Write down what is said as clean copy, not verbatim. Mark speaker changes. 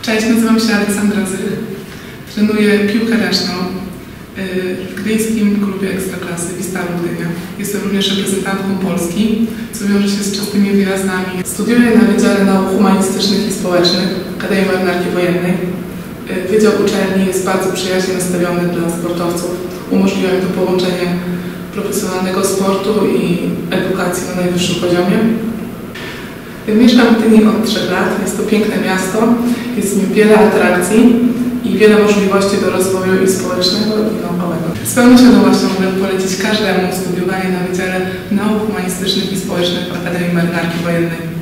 Speaker 1: Cześć, nazywam się Aleksandra Zych. Trenuję piłkę ręczną w gdyńskim klubie Ekstraklasy Wistaru Gdynia. Jestem również reprezentantką Polski, co wiąże się z częstymi wyjazdami. Studiuję na Wydziale Nauk Humanistycznych i Społecznych Akademii Marynarki Wojennej. Wydział uczelni jest bardzo przyjaźnie nastawiony dla sportowców. Umożliwia mi to połączenie profesjonalnego sportu i edukacji na najwyższym poziomie. Mieszkam w Gdyni od 3 lat. Jest to piękne miasto, jest w nim wiele atrakcji i wiele możliwości do rozwoju i społecznego, i naukowego. Z pełną świadomością mogę polecić każdemu studiowanie na Wydziale Nauk Humanistycznych i Społecznych w Akademii Marynarki Wojennej.